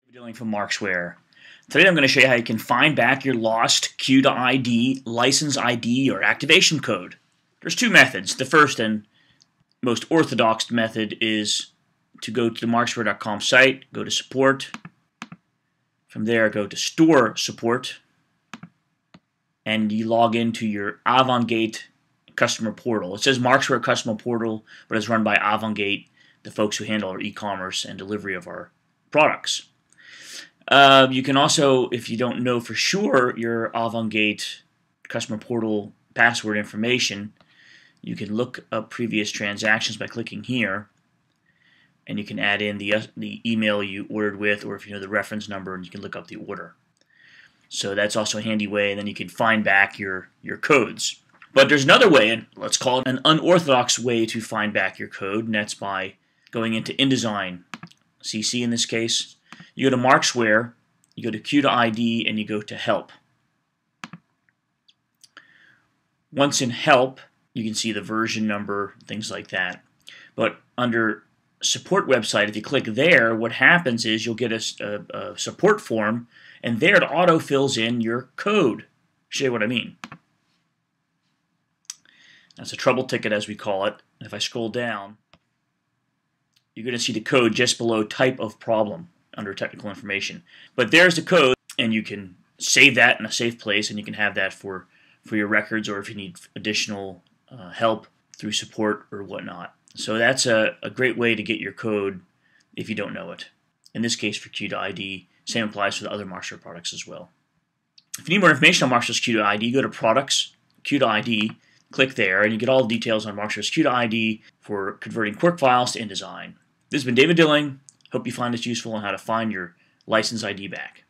Dealing from Markzware. Today I'm going to show you how you can find back your lost Q2ID license ID or activation code. There's two methods. The first and most orthodox method is to go to the Markzware.com site, go to support. From there, go to store support, and you log into your Avangate customer portal. It says Markzware customer portal, but it's run by Avangate, the folks who handle our e-commerce and delivery of our products. You can also, if you don't know for sure your Avangate customer portal password information, you can look up previous transactions by clicking here, and you can add in the email you ordered with, or if you know the reference number, and you can look up the order. So that's also a handy way, and then you can find back your codes. But there's another way, and let's call it an unorthodox way to find back your code, and that's by going into InDesign, CC in this case. You go to Markzware, you go to Q2ID, and you go to Help. Once in Help, you can see the version number, things like that. But under Support website, if you click there, what happens is you'll get a support form, and there it auto fills in your code. I'll show you what I mean. That's a trouble ticket, as we call it. And if I scroll down, you're going to see the code just below type of problem under technical information. But there's the code, and you can save that in a safe place, and you can have that for your records, or if you need additional help through support or whatnot. So that's a great way to get your code if you don't know it. In this case for Q2ID, same applies for the other Markzware products as well. If you need more information on Markzware's Q2ID, go to Products, Q2ID, click there, and you get all the details on Markzware's Q2ID for converting Quark files to InDesign. This has been David Dilling. Hope you find this useful on how to find your license ID back.